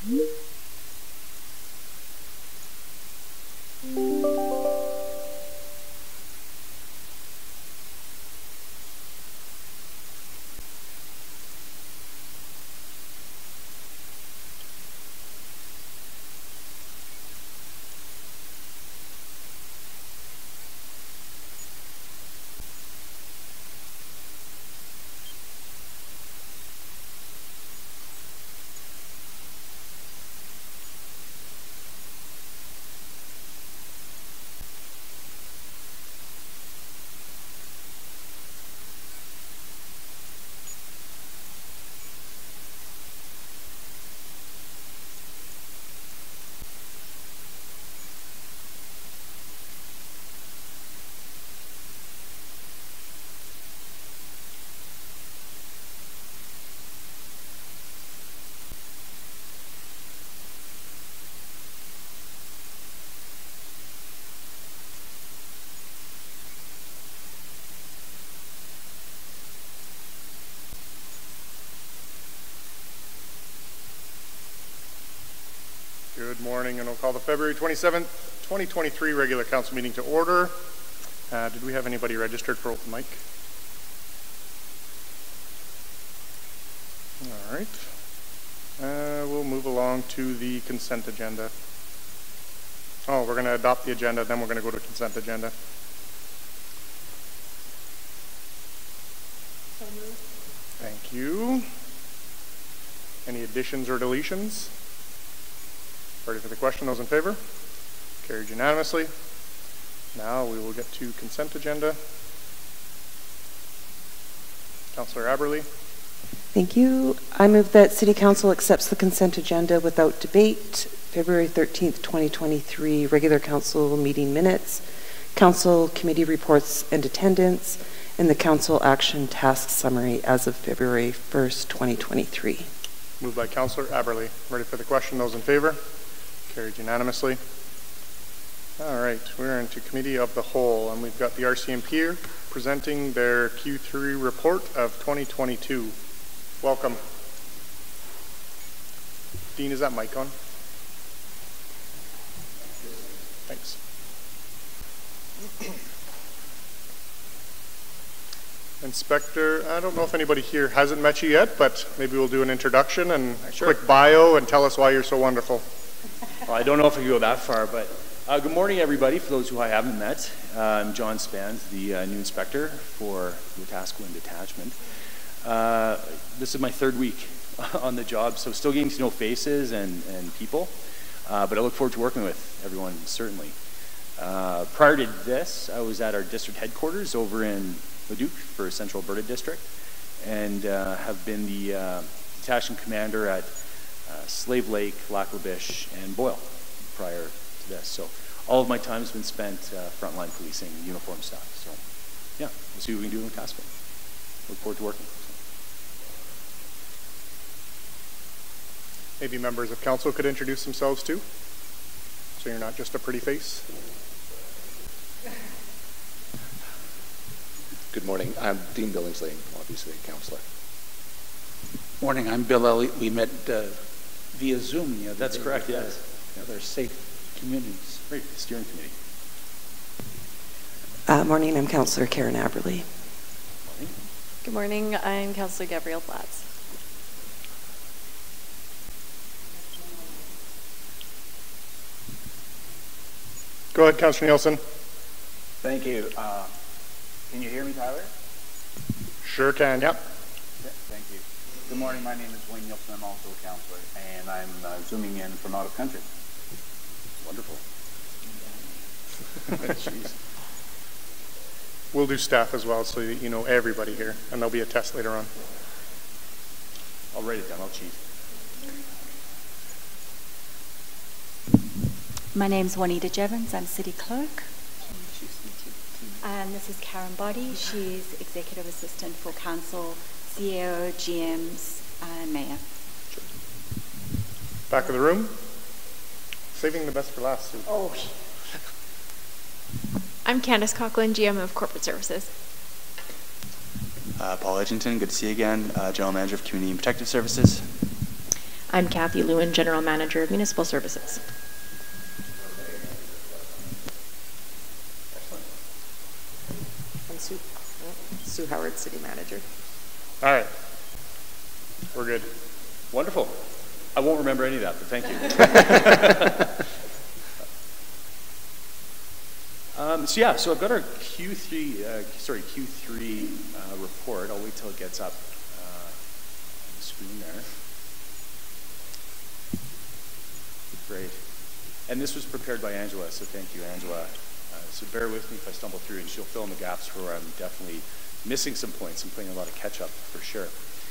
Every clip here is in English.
Good morning, and we'll call the February 27th, 2023 regular council meeting to order. Did we have anybody registered for open mic? All right. We'll move along to the consent agenda. Oh, we're going to adopt the agenda, then we're going to go to consent agenda. So moved. Thank you. Any additions or deletions? Ready for the question? Those in favor? Carried unanimously. Now we will get to consent agenda. Councillor Aberle. Thank you. I move that City Council accepts the consent agenda without debate. February 13th, 2023 regular council meeting minutes, council committee reports and attendance, and the council action task summary as of February 1st, 2023. Moved by Councillor Aberle. Ready for the question? Those in favor? Carried unanimously. All right, we're into Committee of the Whole, and we've got the RCMP here presenting their Q3 report of 2022. Welcome. Dean, is that mic on? Thanks. Inspector, I don't know if anybody here hasn't met you yet, but maybe we'll do an introduction and a quick bio and tell us why you're so wonderful. Well, I don't know if I can go that far, but good morning, everybody. For those who I haven't met, I'm John Spans, the new inspector for Wetaskiwin Detachment. This is my third week on the job, so still getting to know faces and people, but I look forward to working with everyone, certainly. Prior to this, I was at our district headquarters over in Leduc for Central Alberta District, and have been the detachment commander at Slave Lake, Lac La Biche, and Boyle prior to this. So all of my time has been spent frontline policing uniform stuff. So yeah, we'll see what we can do in Wetaskiwin. Look forward to working. Maybe members of council could introduce themselves too, so you're not just a pretty face. Good morning. I'm Dean Billingsley, obviously a councillor. Morning. I'm Bill Elliott. We met via Zoom the other That's day. correct, yes. Other safe communities. Great, steering committee. Morning. I'm Councillor Karen Aberle. Morning. Good morning. I'm Councillor Gabrielle Platts. Go ahead, Councillor Nielsen. Thank you. Can you hear me, Tyler? Sure can, yep. Thank you. Good morning. My name is Wayne Nielsen. I'm also a councillor, and I'm zooming in from out of country. Wonderful. Jeez. We'll do staff as well so that you know everybody here, and there'll be a test later on. I'll write it down. I'll cheat. My name's Juanita Jevons. I'm City Clerk. And this is Karen Boddy. She's Executive Assistant for Council, CEO, GMs, and Mayor. Back of the room. Saving the best for last, Sue. Oh. I'm Candace Coughlin, GM of Corporate Services. Paul Edgington, good to see you again. General Manager of Community and Protective Services. I'm Kathy Lewin, General Manager of Municipal Services. I'm Sue Howard, City Manager. All right. We're good. Wonderful. I won't remember any of that, but thank you. So I've got our Q3 report. I'll wait till it gets up on the screen there. Great. And this was prepared by Angela, so thank you, Angela. So bear with me if I stumble through, and she'll fill in the gaps where I'm definitely missing some points. I'm playing a lot of catch up for sure.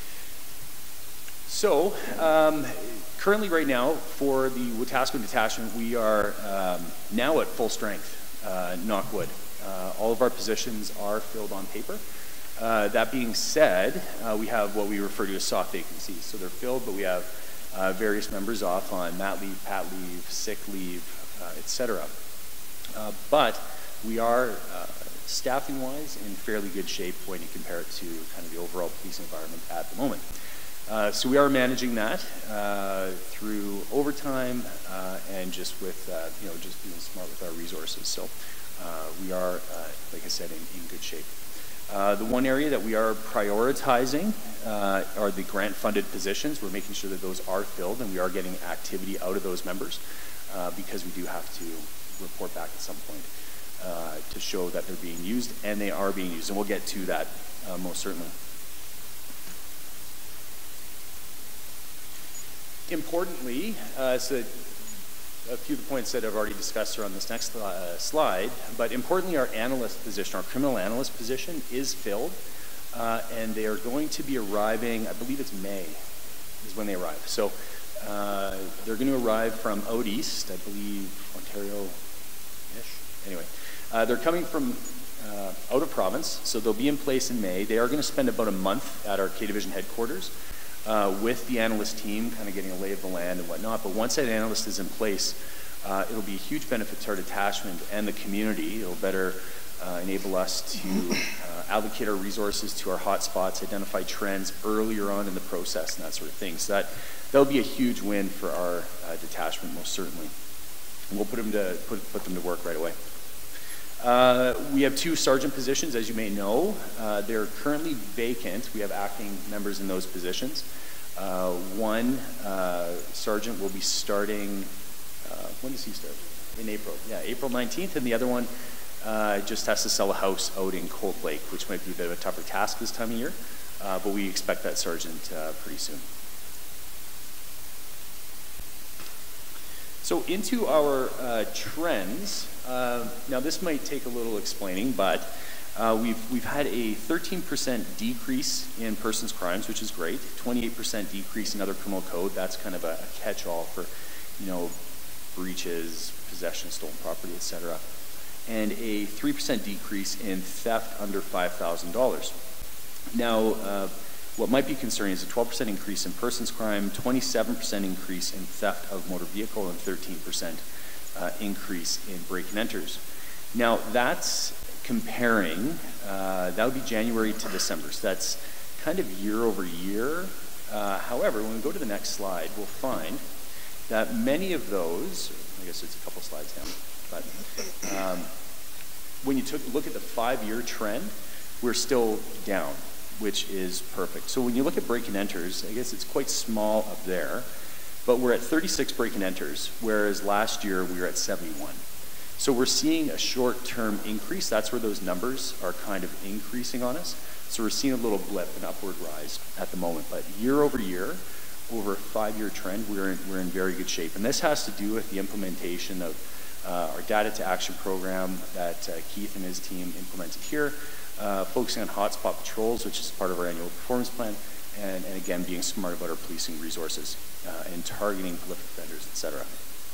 So currently right now for the Wetaskiwin detachment, we are now at full strength, knock wood. All of our positions are filled on paper. That being said, we have what we refer to as soft vacancies. So they're filled, but we have various members off on mat leave, pat leave, sick leave, etc. But we are staffing-wise in fairly good shape when you compare it to kind of the overall police environment at the moment. So we are managing that through overtime and just with just being smart with our resources. So we are, like I said, in good shape. The one area that we are prioritizing are the grant-funded positions. We're making sure that those are filled, and we are getting activity out of those members because we do have to report back at some point to show that they're being used, and they are being used, and we'll get to that most certainly. Importantly, so a few of the points that I've already discussed are on this next slide, but importantly, our analyst position, our criminal analyst position is filled, and they are going to be arriving, I believe it's May is when they arrive. So they're going to arrive from out east, I believe Ontario-ish. Anyway, they're coming from out of province, so they'll be in place in May. They are going to spend about a month at our K-Division headquarters with the analyst team, kind of getting a lay of the land and whatnot. But once that analyst is in place, it'll be a huge benefit to our detachment and the community. It'll better enable us to allocate our resources to our hot spots, identify trends earlier on in the process and that sort of thing. So that'll be a huge win for our detachment, most certainly. And we'll put them to work right away. We have 2 sergeant positions, as you may know. They're currently vacant. We have acting members in those positions. One sergeant will be starting, when does he start? In April. Yeah, April 19th, and the other one just has to sell a house out in Cold Lake, which might be a bit of a tougher task this time of year, but we expect that sergeant pretty soon. So into our trends. Now this might take a little explaining, but we've had a 13% decrease in persons crimes, which is great. 28% decrease in other criminal code. That's kind of a catch-all for, breaches, possession of stolen property, etc. And a 3% decrease in theft under $5,000. Now, what might be concerning is a 12% increase in persons crime, 27% increase in theft of motor vehicle, and 13% increase in break and enters. Now that's comparing, that would be January to December, so that's kind of year over year. However, when we go to the next slide, we'll find that many of those, I guess it's a couple slides down, but when you look at the 5-year trend, we're still down, which is perfect. So when you look at break and enters, I guess it's quite small up there, but we're at 36 break and enters, whereas last year we were at 71. So we're seeing a short-term increase. That's where those numbers are kind of increasing on us. So we're seeing a little blip, an upward rise at the moment. But year over year, over a 5-year trend, we're in very good shape. And this has to do with the implementation of our data to action program that Keith and his team implemented here, focusing on hotspot patrols, which is part of our annual performance plan, and again, being smart about our policing resources and targeting prolific offenders, etc.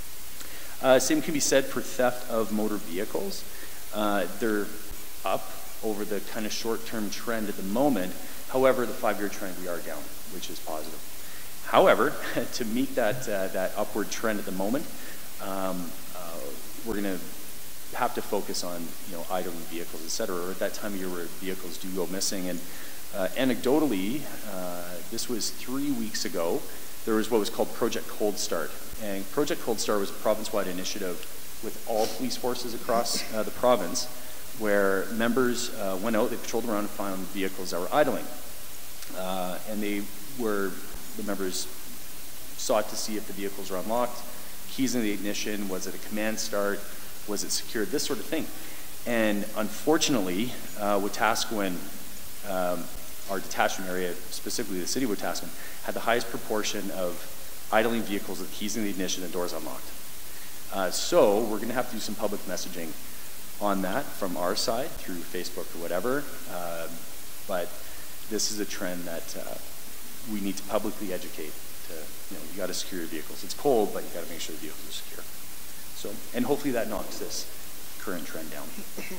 Same can be said for theft of motor vehicles. They're up over the kind of short-term trend at the moment. However, the 5-year trend, we are down, which is positive. However, to meet that upward trend at the moment, we're going to have to focus on idling vehicles, etc. Or at that time of year where vehicles do go missing. And anecdotally, this was 3 weeks ago there was what was called Project Cold Start. And Project Cold Start was a province-wide initiative with all police forces across the province, where members went out, they patrolled around and found vehicles that were idling. And the members sought to see if the vehicles were unlocked, keys in the ignition, was it a command start, was it secured, this sort of thing. And unfortunately, Wetaskiwin, our detachment area, specifically the city of Wetaskiwin, had the highest proportion of idling vehicles with keys in the ignition and doors unlocked. So we're going to have to do some public messaging on that from our side through Facebook or whatever. But this is a trend that we need to publicly educate. You got to secure your vehicles. It's cold, but you got to make sure the vehicles are secure. So, and hopefully that knocks this current trend down.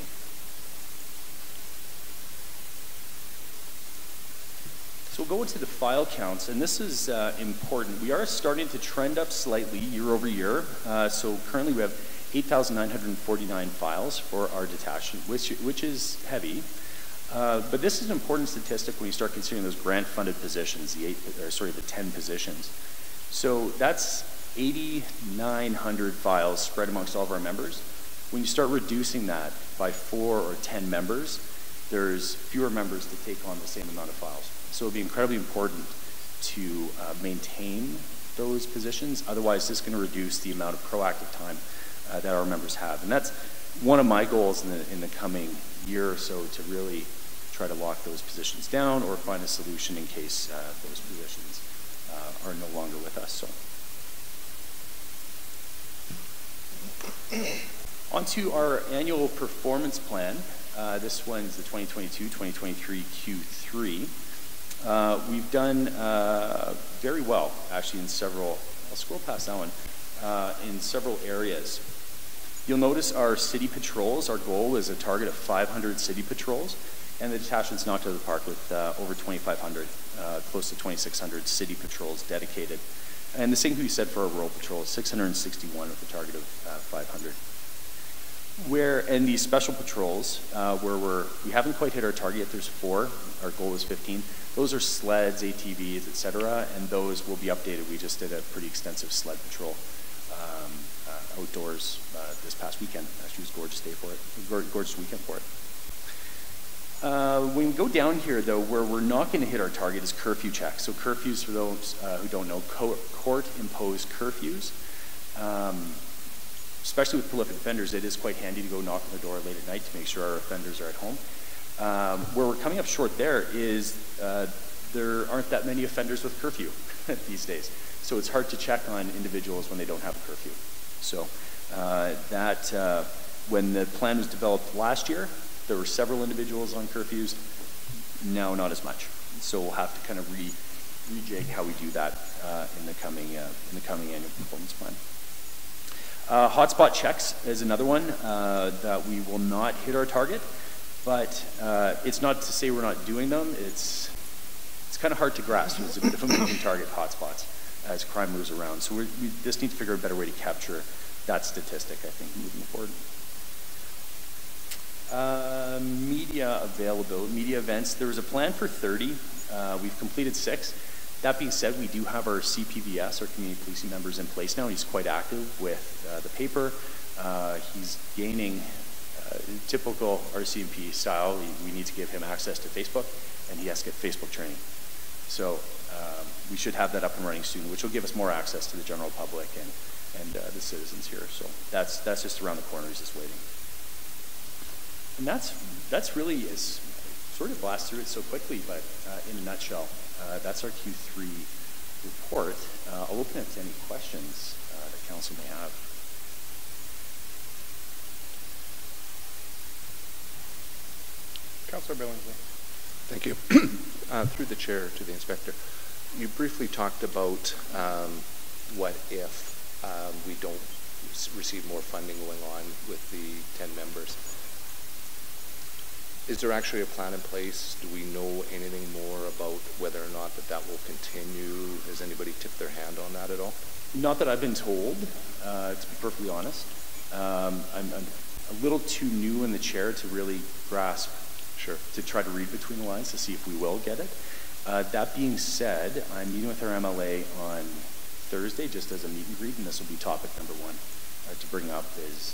So we'll go into the file counts, and this is important. We are starting to trend up slightly year over year. So currently we have 8,949 files for our detachment, which is heavy. But this is an important statistic when you start considering those grant-funded positions, the 10 positions. So that's 8,900 files spread amongst all of our members. When you start reducing that by 4 or 10 members, there's fewer members to take on the same amount of files. So it'll be incredibly important to maintain those positions. Otherwise, this is going to reduce the amount of proactive time that our members have. And that's one of my goals in the coming year or so, to really try to lock those positions down or find a solution in case those positions are no longer with us. So, on to our annual performance plan. This one's the 2022-2023 Q3. We've done very well, actually, in several, I'll scroll past that one, in several areas. You'll notice our city patrols, our goal is a target of 500 city patrols, and the detachment's knocked out of the park with over 2,500, close to 2,600 city patrols dedicated. And the same can be said for our rural patrol, 661 with a target of 500. And these special patrols, where we haven't quite hit our target yet, there's 4, our goal is 15. Those are sleds, ATVs, etc., and those will be updated. We just did a pretty extensive sled patrol outdoors this past weekend. Actually, it was a gorgeous day for it, gorgeous weekend for it. When we go down here, though, where we're not going to hit our target is curfew checks. So curfews, for those who don't know, court-imposed curfews. Especially with prolific offenders, it is quite handy to go knock on the door late at night to make sure our offenders are at home. Where we're coming up short there is there aren't that many offenders with curfew these days. So it's hard to check on individuals when they don't have a curfew. So when the plan was developed last year, there were several individuals on curfews. Now, not as much. So we'll have to kind of rejig how we do that in the coming annual performance plan. Hotspot checks is another one that we will not hit our target, but it's not to say we're not doing them. It's kind of hard to grasp. It's a bit of a moving target, hotspots, as crime moves around. So we just need to figure out a better way to capture that statistic, I think, moving forward. Media availability, media events. There was a plan for 30. We've completed 6. That being said, we do have our CPVS, our community policing members, in place now. He's quite active with the paper. He's gaining typical RCMP style. We need to give him access to Facebook, and he has to get Facebook training. So we should have that up and running soon, which will give us more access to the general public and the citizens here. So that's just around the corner. He's just waiting. And that's really, is sort of blast through it so quickly, but in a nutshell, that's our Q3 report. I'll open it to any questions that council may have. Councillor Billingsley. Thank you. Through the chair to the inspector, you briefly talked about what if we don't receive more funding going on with the 10 members. Is there actually a plan in place? Do we know anything more about whether or not that will continue? Has anybody tipped their hand on that at all? Not that I've been told, to be perfectly honest. I'm a little too new in the chair to really grasp, to try to read between the lines to see if we will get it. That being said, I'm meeting with our MLA on Thursday just as a meet and greet, and this will be topic number one to bring up is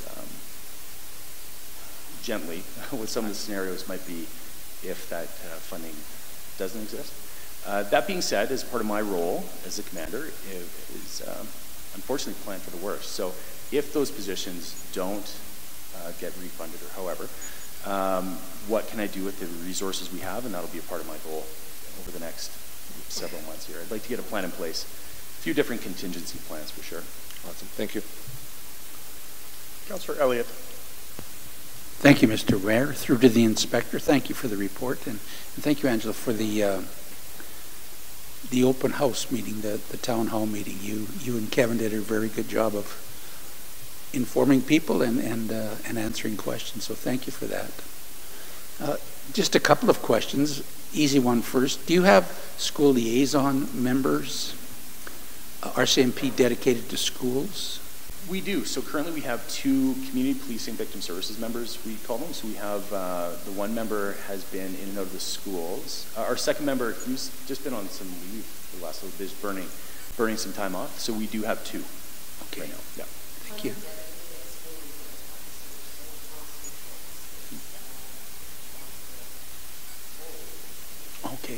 gently what some of the scenarios might be if that funding doesn't exist. That being said, as part of my role as a commander is unfortunately plan for the worst. So if those positions don't get refunded or however, what can I do with the resources we have? And that'll be a part of my goal over the next several months here. I'd like to get a plan in place, a few different contingency plans for sure. Awesome, thank you. Councillor Elliott. Thank you, Mr. Mayor. Through to the inspector, thank you for the report, and thank you, Angela, for the open house meeting, the town hall meeting. You and Kevin did a very good job of informing people and answering questions, so thank you for that. Just a couple of questions. Easy one first. Do you have school liaison members, RCMP dedicated to schools? We do. So currently we have 2 community policing victim services members, we call them. So we have the one member has been in and out of the schools. Our second member, who's just been on some leave for the last little bit, is burning some time off. So we do have 2 right now. Yeah. Thank you. Okay.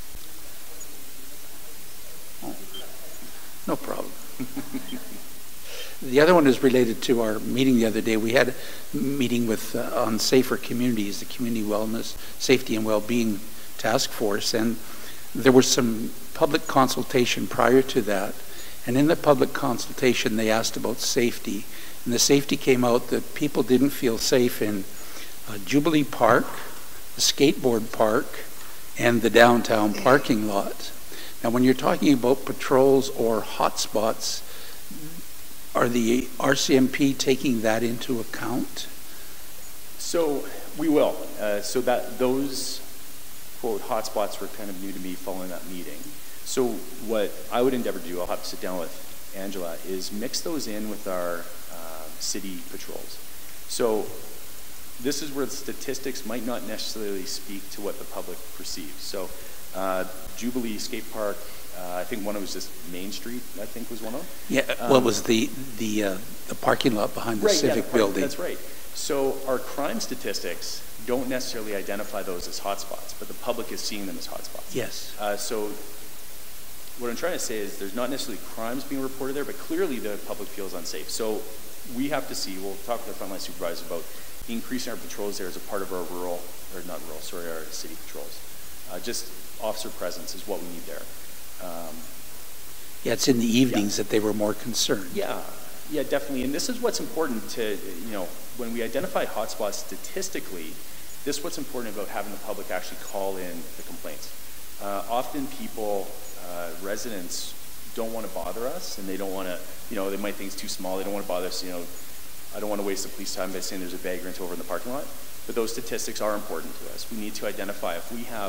Oh, no problem. The other one is related to our meeting the other day. We had a meeting with on Safer Communities, the Community Wellness, Safety and Wellbeing Task Force, and there was some public consultation prior to that. And in the public consultation, they asked about safety, and the safety came out that people didn't feel safe in Jubilee Park, the skateboard park, and the downtown parking lot. Now, when you're talking about patrols or hotspots, are the RCMP taking that into account? So we will. So that those quote hotspots were kind of new to me following that meeting. So what I would endeavor to do, I'll have to sit down with Angela, is mix those in with our city patrols. So this is where the statistics might not necessarily speak to what the public perceives. So Jubilee Skate Park, I think one of them was just Main Street, I think was one of them. Yeah, what was the parking lot behind the Civic building? That's right. So our crime statistics don't necessarily identify those as hotspots, but the public is seeing them as hotspots. Yes. So what I'm trying to say is there's not necessarily crimes being reported there, but clearly the public feels unsafe. So we have to see, we'll talk with our frontline supervisors about increasing our patrols there as a part of our our city patrols. Just officer presence is what we need there. Yeah, it's in the evenings that they were more concerned. Yeah, definitely. And this is what's important to, when we identify hotspots statistically, this is what's important about having the public actually call in the complaints. Often people, residents, don't want to bother us, and they don't want to, they might think it's too small, they don't want to bother us, I don't want to waste the police time by saying there's a vagrant over in the parking lot, but those statistics are important to us. We need to identify if we have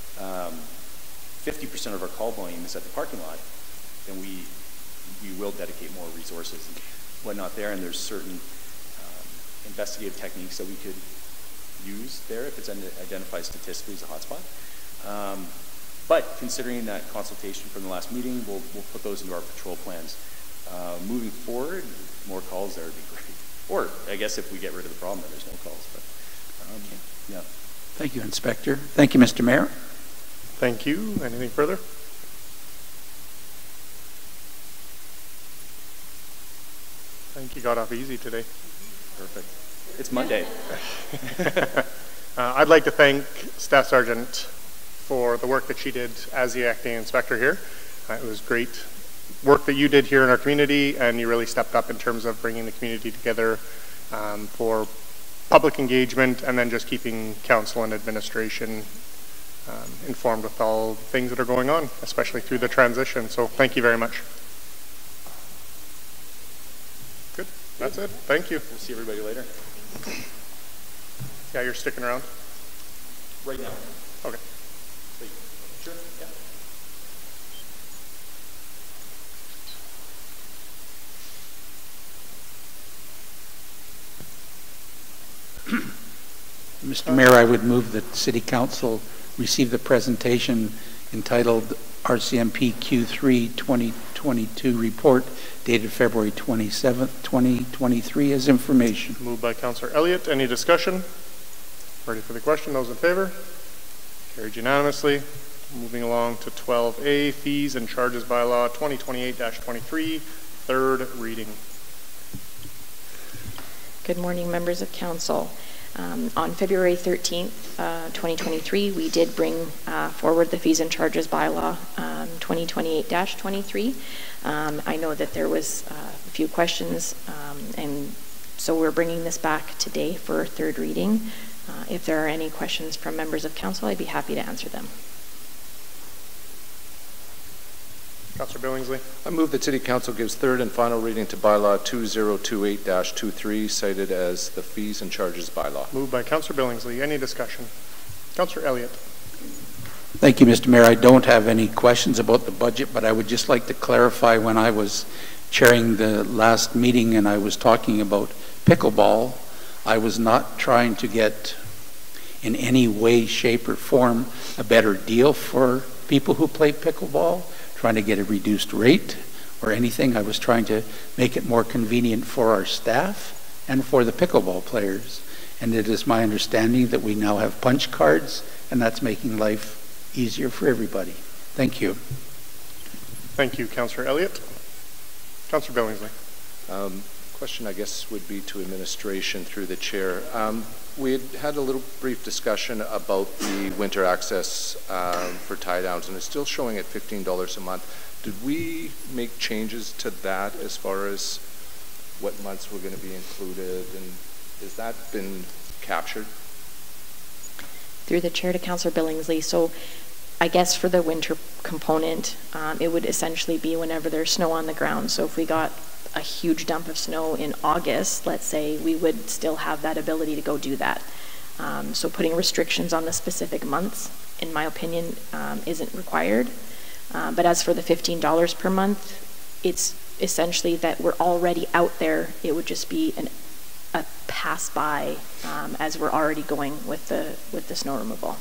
50% of our call volume is at the parking lot, then we will dedicate more resources and whatnot there, and there's certain investigative techniques that we could use there if it's identified statistically as a hotspot. But considering that consultation from the last meeting, we'll put those into our patrol plans. Moving forward, more calls there would be great. Or I guess if we get rid of the problem, then there's no calls. But yeah. Thank you, Inspector. Thank you, Mr. Mayor. Thank you. Anything further? I think you got off easy today. Perfect. It's Monday. I'd like to thank Staff Sergeant for the work that she did as the acting inspector here. It was great work that you did here in our community, and you really stepped up in terms of bringing the community together for public engagement, and then just keeping council and administration informed with all the things that are going on, especially through the transition. So thank you very much. Good. That's it. Thank you. We'll see everybody later. Yeah, you're sticking around? Right now. Okay. Sure. Yeah. Mr. Mayor, I would move that City Council receive the presentation entitled RCMP Q3 2022 report dated February 27th, 2023 as information. Moved by Councillor Elliott. Any discussion? Ready for the question? Those in favor? Carried unanimously. Moving along to 12A, Fees and Charges Bylaw 2028-23, third reading. Good morning, members of council. On February 13th, 2023, we did bring forward the Fees and Charges Bylaw 2028-23. I know that there was a few questions, and so we're bringing this back today for third reading. If there are any questions from members of council, I'd be happy to answer them. Councillor Billingsley. I move that City Council gives third and final reading to Bylaw 2028-23, cited as the Fees and Charges Bylaw. Moved by Councillor Billingsley. Any discussion? Councillor Elliott. Thank you, Mr. Mayor. I don't have any questions about the budget, but I would just like to clarify when I was chairing the last meeting and I was talking about pickleball, I was not trying to get in any way, shape, or form a better deal for people who play pickleball, trying to get a reduced rate or anything. I was trying to make it more convenient for our staff and for the pickleball players. And it is my understanding that we now have punch cards, and that's making life easier for everybody. Thank you. Thank you, Councillor Elliott. Councillor Billingsley. Question, I guess, would be to administration through the chair. We had a little brief discussion about the winter access for tie downs, and it's still showing at $15 a month. Did we make changes to that as far as what months were going to be included, and has that been captured? Through the chair to Councillor Billingsley. So I guess for the winter component, it would essentially be whenever there's snow on the ground. So if we got a huge dump of snow in August, let's say, we would still have that ability to go do that. So putting restrictions on the specific months, in my opinion, isn't required. But as for the $15 per month, it's essentially that we're already out there. It would just be a pass by as we're already going with the snow removal.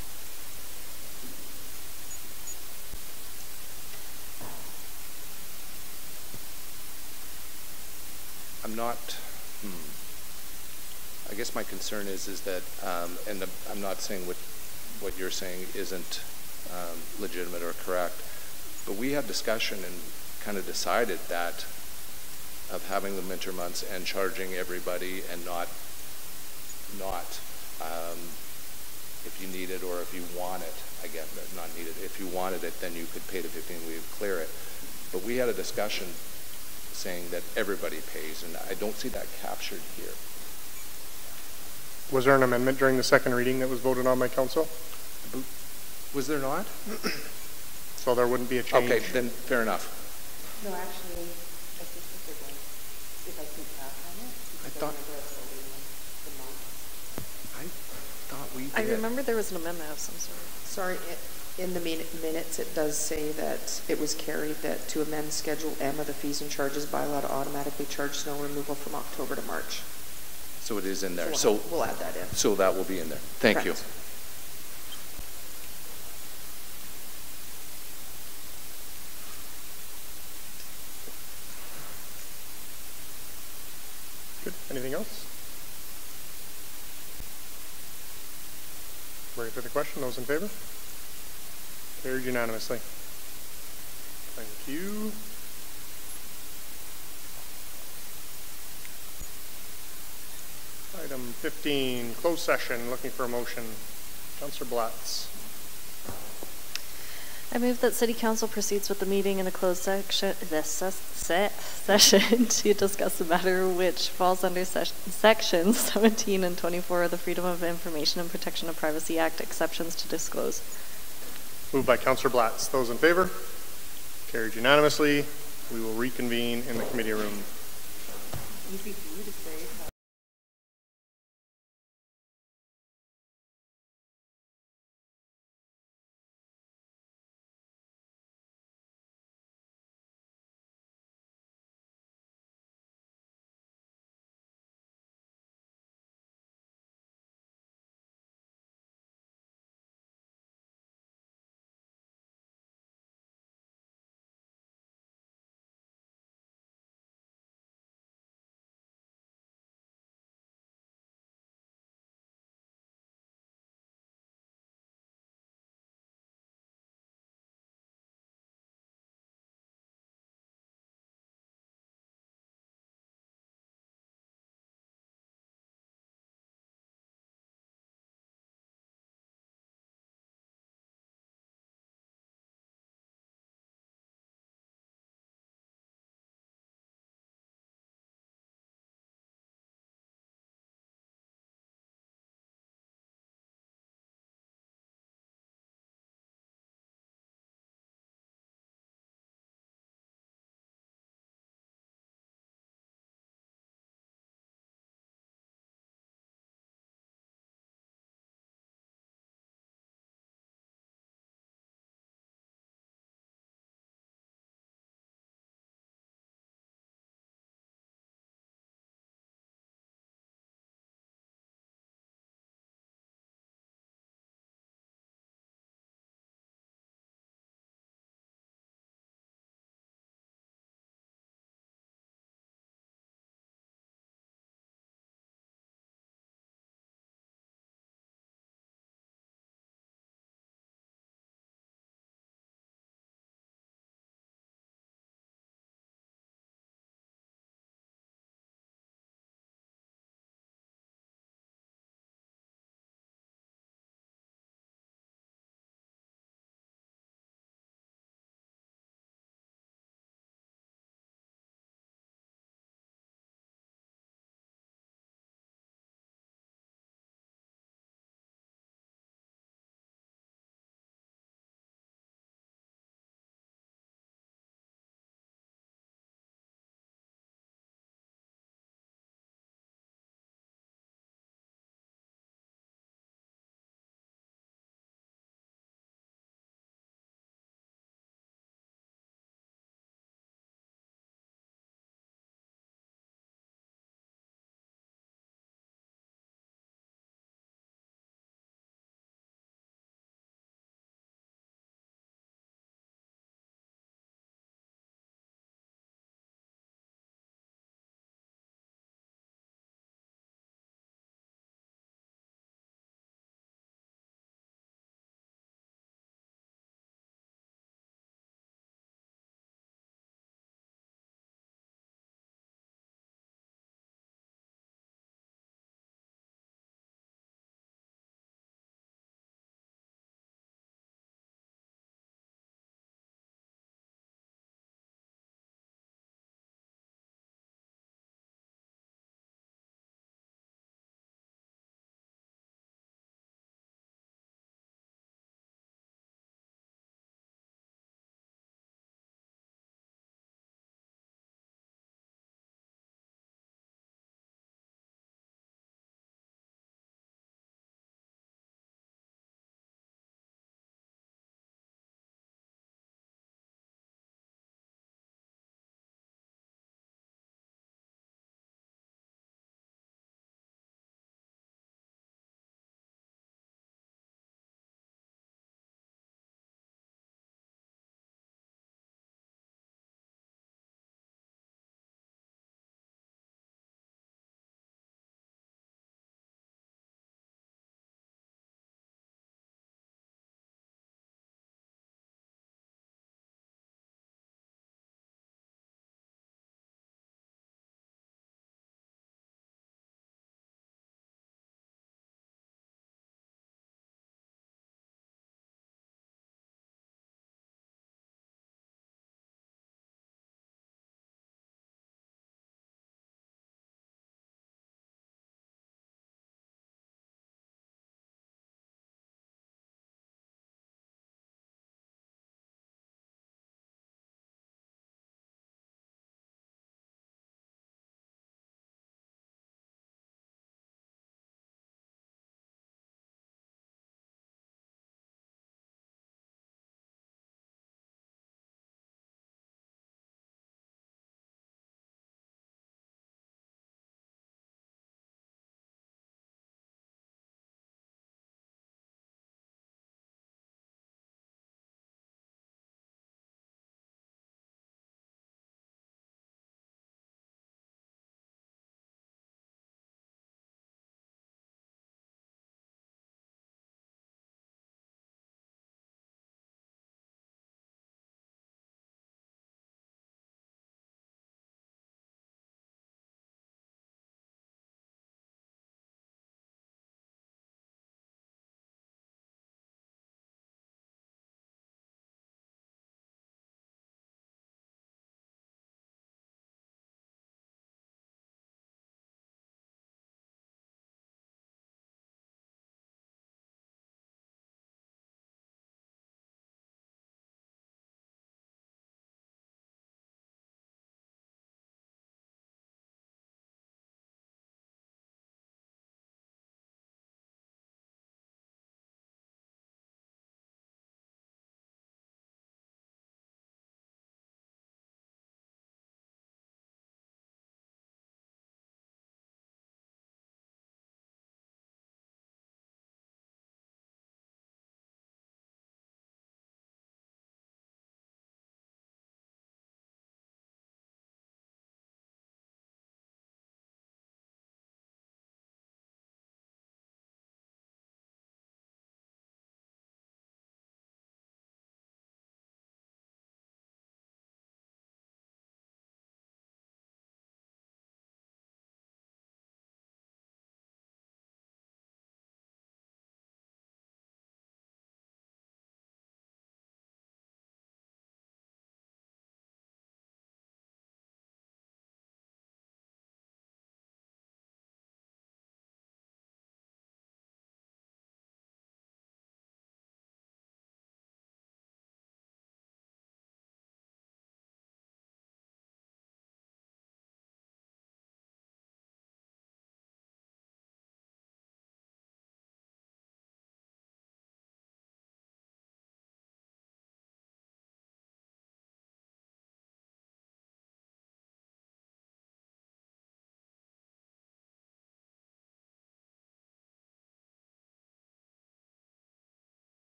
I'm not, I guess my concern is that, I'm not saying what you're saying isn't legitimate or correct, but we had discussion and kind of decided that of having the winter months and charging everybody and not if you need it or if you want it, I guess, not need it. If you wanted it, then you could pay the 15, we would clear it. But we had a discussion saying that everybody pays, and I don't see that captured here. Was there an amendment during the second reading that was voted on by council? Was there not? So there wouldn't be a change. Okay, then fair enough. No, actually, I think that they're going, if I keep track on it, I thought we did. I remember there was an amendment of some sort. Sorry, in the minutes it does say that it was carried that to amend Schedule M of the Fees and Charges Bylaw to automatically charge snow removal from October to March. So it is in there. So we'll add that in. So that will be in there. Thank you. Good. Anything else? Ready for the question? Those in favor? Carried unanimously. Thank you. Item 15, closed session. Looking for a motion. Councillor Blatz. I move that City Council proceeds with the meeting in a closed session to discuss the matter which falls under Sections 17 and 24 of the Freedom of Information and Protection of Privacy Act, exceptions to disclose. Moved by Councillor Blatz. Those in favor? Carried unanimously. We will reconvene in the committee room. Easy for you to say.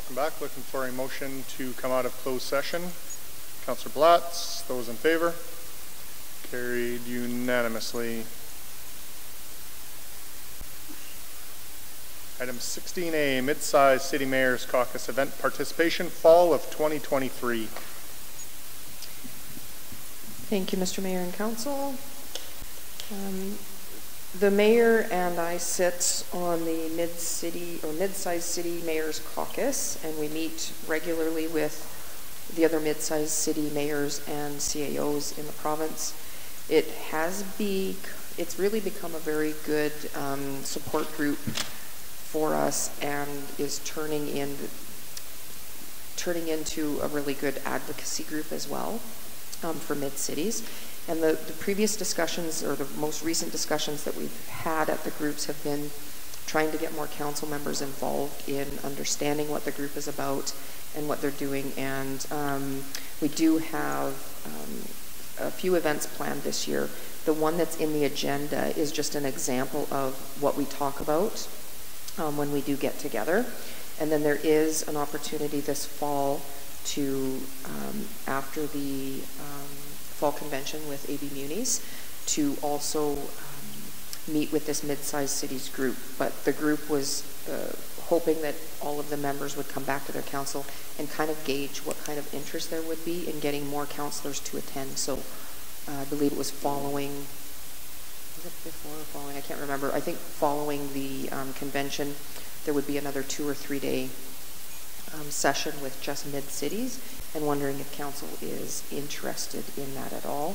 welcome back. Looking for a motion to come out of closed session. Councillor Blatz, those in favor? Carried unanimously. Item 16A, Mid-Size City Mayor's Caucus Event Participation, Fall of 2023. Thank you, Mr. Mayor and Council. The mayor and I sit on the Mid-Size City Mayor's Caucus, and we meet regularly with the other mid-sized city mayors and CAOs in the province. It's really become a very good support group for us, and is turning into a really good advocacy group as well for mid-cities. And the previous discussions, or the most recent discussions that we've had at the groups, have been trying to get more council members involved in understanding what the group is about and what they're doing. And we do have a few events planned this year. The one that's in the agenda is just an example of what we talk about when we do get together. And then there is an opportunity this fall to, after the fall convention with AB Munis, to also meet with this mid-sized cities group. But the group was hoping that all of the members would come back to their council and kind of gauge what kind of interest there would be in getting more councillors to attend. So I believe it was following, was it before or following? I can't remember. I think following the convention, there would be another 2 or 3 day session with just mid-cities, and wondering if council is interested in that at all.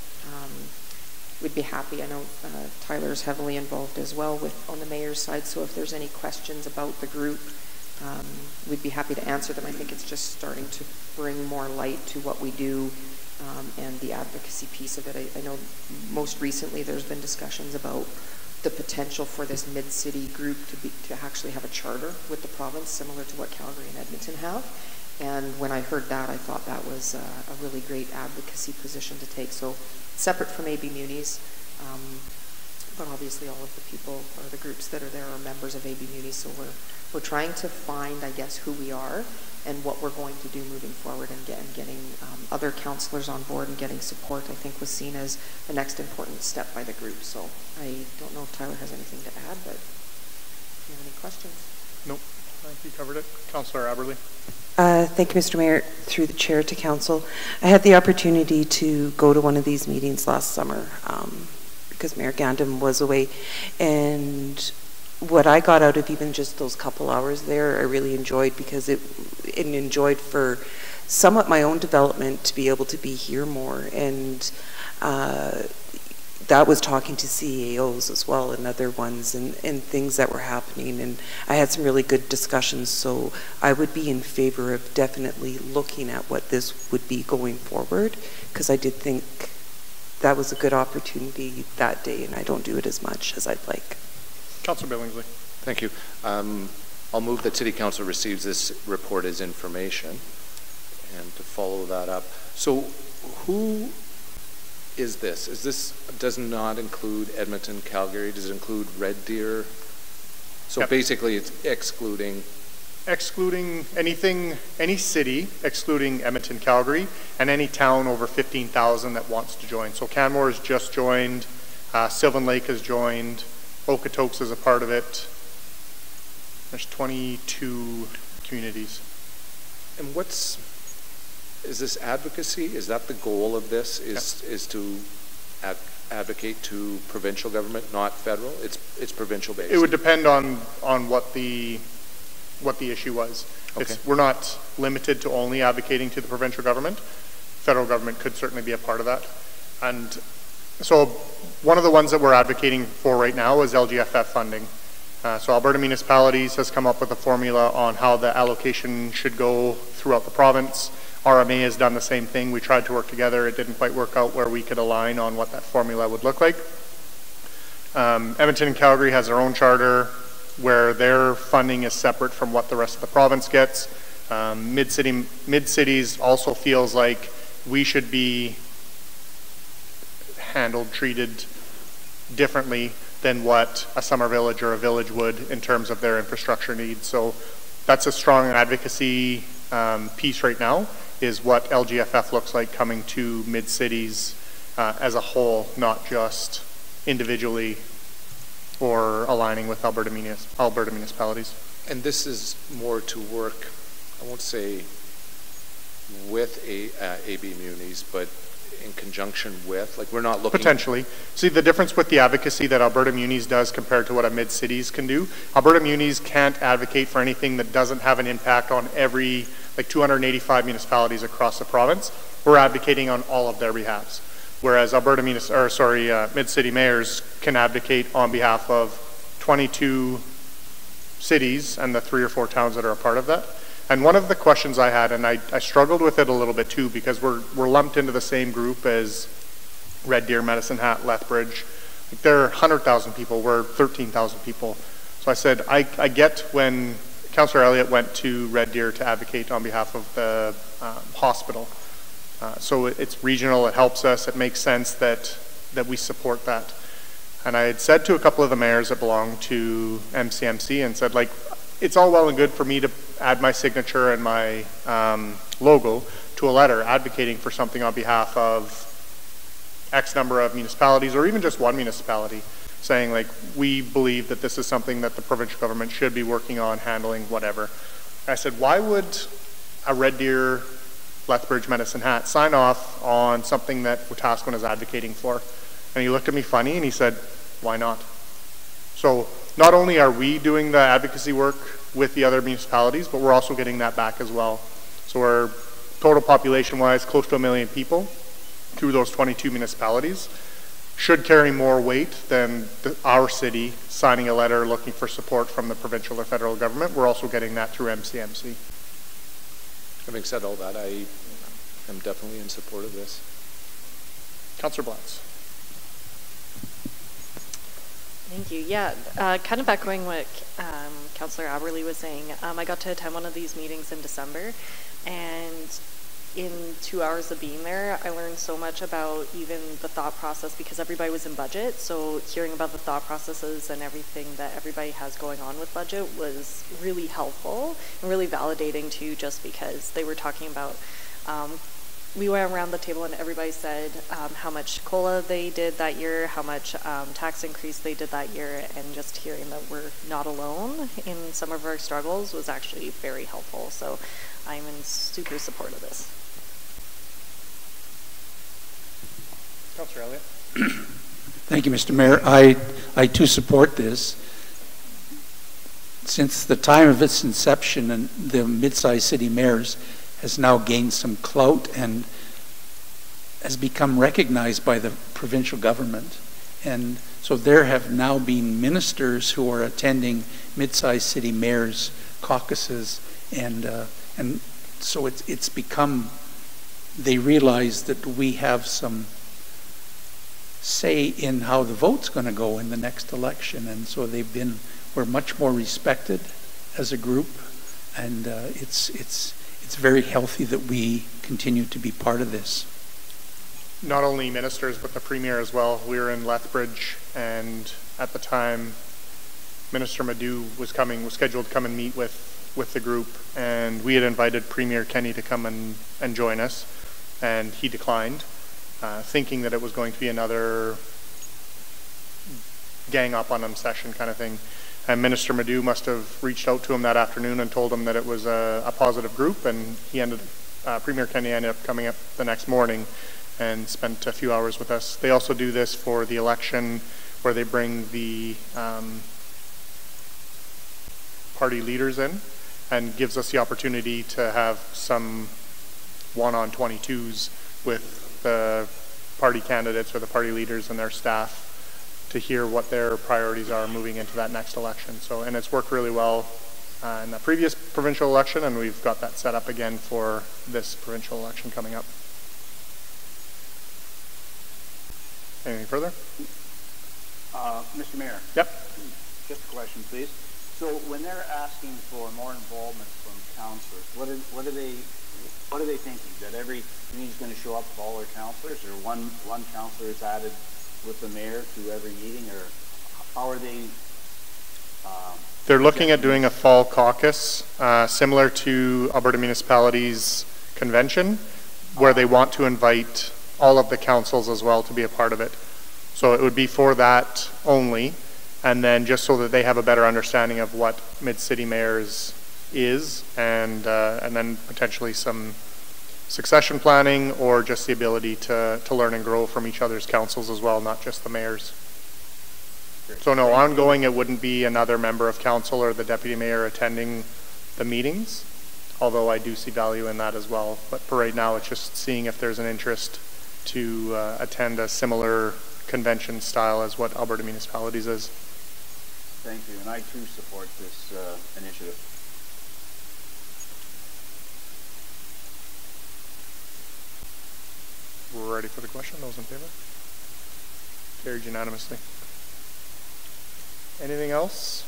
We'd be happy. I know Tyler's heavily involved as well on the mayor's side, so if there's any questions about the group, we'd be happy to answer them. I think it's just starting to bring more light to what we do and the advocacy piece of it. I know most recently there's been discussions about the potential for this mid-city group to actually have a charter with the province, similar to what Calgary and Edmonton have. And when I heard that, I thought that was a really great advocacy position to take. So separate from AB Munis, but obviously all of the people or the groups that are there are members of AB Munis. So we're trying to find, I guess, who we are and what we're going to do moving forward, and getting other councillors on board and getting support, I think, was seen as the next important step by the group. So I don't know if Tyler has anything to add, but if you have any questions. Nope, I think you covered it. Councillor Aberley. Thank you, Mr. Mayor. Through the chair to council, I had the opportunity to go to one of these meetings last summer because Mayor Gandam was away, and what I got out of even just those couple hours there, I really enjoyed, because it enjoyed for somewhat my own development to be able to be here more, and that was talking to CAOs as well and other ones, and things that were happening, and I had some really good discussions. So I would be in favor of definitely looking at what this would be going forward, because I did think that was a good opportunity that day, and I don't do it as much as I'd like. Councillor Billingsley. Thank you. I'll move that City Council receives this report as information, and to follow that up. So who is this? Does not include Edmonton, Calgary? Does it include Red Deer? So yep. Basically it's excluding anything, any city, excluding Edmonton, Calgary, and any town over 15,000 that wants to join. So Canmore has just joined, Sylvan Lake has joined, Okotoks is a part of it. There's 22 communities. And is this advocacy? Is that the goal of this? Is to advocate to provincial government, not federal? It's provincial based. It would depend on what the issue was. Okay. We're not limited to only advocating to the provincial government. Federal government could certainly be a part of that. And so one of the ones that we're advocating for right now is LGFF funding. So Alberta Municipalities has come up with a formula on how the allocation should go throughout the province. RMA has done the same thing. We tried to work together. It didn't quite work out where we could align on what that formula would look like. Edmonton and Calgary has their own charter where their funding is separate from what the rest of the province gets. Mid-cities also feels like we should be treated differently than what a summer village or a village would in terms of their infrastructure needs. So that's a strong advocacy piece right now, is what LGFF looks like coming to mid-cities as a whole, not just individually or aligning with Alberta municipalities. And this is more to work, I won't say with AB Munis, but in conjunction with, like, we're not looking... Potentially. See, the difference with the advocacy that Alberta Munis does compared to what a mid-cities can do, Alberta Munis can't advocate for anything that doesn't have an impact on every, like, 285 municipalities across the province. We're advocating on all of their behalves. Whereas Alberta mid-city mayors can advocate on behalf of 22 cities and the 3 or 4 towns that are a part of that. And one of the questions I had, and I struggled with it a little bit too, because we're lumped into the same group as Red Deer, Medicine Hat, Lethbridge. Like, they're 100,000 people, we're 13,000 people. So I said, I get when Councillor Elliott went to Red Deer to advocate on behalf of the hospital. So it's regional, it helps us, it makes sense that we support that. And I had said to a couple of the mayors that belong to MCMC and said, like, it's all well and good for me to add my signature and my logo to a letter advocating for something on behalf of X number of municipalities, or even just one municipality, saying, like, we believe that this is something that the provincial government should be working on, handling, whatever. I said, why would a Red Deer, Lethbridge, Medicine Hat sign off on something that Wetaskiwin is advocating for? And he looked at me funny and he said, why not? So not only are we doing the advocacy work with the other municipalities, but we're also getting that back as well. So we're, total population-wise, close to 1 million people through those 22 municipalities. Should carry more weight than our city signing a letter looking for support from the provincial or federal government. We're also getting that through MCMC. Having said all that, I am definitely in support of this. Councillor Blatz. Thank you. Yeah, kind of echoing what Councillor Aberle was saying. I got to attend one of these meetings in December, and in 2 hours of being there, I learned so much about even the thought process, because everybody was in budget. So hearing about the thought processes and everything that everybody has going on with budget was really helpful and really validating too, just because they were talking about we went around the table and everybody said how much COLA they did that year, how much tax increase they did that year, and just hearing that we're not alone in some of our struggles was actually very helpful. So I'm in super support of this. Councillor Elliott. Thank you, Mr. Mayor. I too support this. Since the time of its inception, and the mid-sized city mayors has now gained some clout and has become recognized by the provincial government. And so there have now been ministers who are attending mid-sized city mayors caucuses, and so it's become, they realize that we have some say in how the vote's going to go in the next election, and so we're much more respected as a group, and it's very healthy that we continue to be part of this. Not only ministers, but the Premier as well. We were in Lethbridge, and at the time, Minister Madu was scheduled to come and meet with the group, and we had invited Premier Kenney to come and join us, and he declined, thinking that it was going to be another gang up on him session kind of thing. And Minister Madu must have reached out to him that afternoon and told him that it was a positive group, and Premier Kenney ended up coming up the next morning and spent a few hours with us. They also do this for the election, where they bring the party leaders in, and gives us the opportunity to have some 1-on-22s with the party candidates or the party leaders and their staff to hear what their priorities are moving into that next election. So, and it's worked really well in the previous provincial election, and we've got that set up again for this provincial election coming up. Anything further? Mr. Mayor. Yep. Just a question, please. So when they're asking for more involvement from councillors, what are they thinking? That every meeting is going to show up with all their councillors, or one councillor is added with the mayor to every meeting, or how are they They're looking at doing a fall caucus, similar to Alberta Municipalities Convention, where they want to invite all of the councils as well to be a part of it. So it would be for that only, and then just so that they have a better understanding of what Mid-City Mayors is, and then potentially some succession planning, or just the ability to learn and grow from each other's councils as well, not just the mayors. So no, ongoing, it wouldn't be another member of council or the deputy mayor attending the meetings, although I do see value in that as well. But for right now, it's just seeing if there's an interest to attend a similar convention style as what Alberta Municipalities is. Thank you, and I too support this initiative. We're ready for the question. Those in favor? Carried unanimously. Anything else?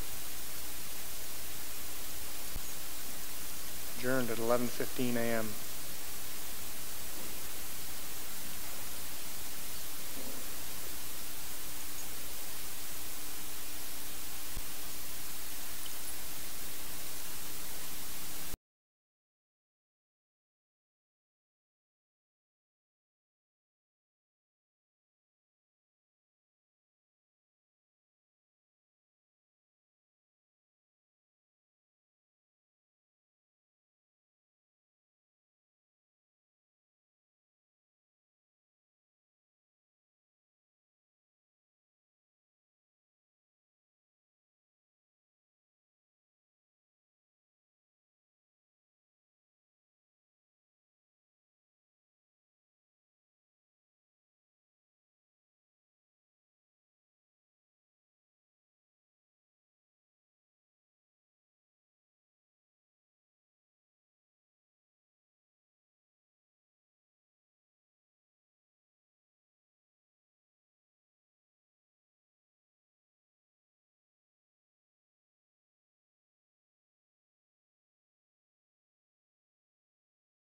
Adjourned at 11:15 a.m.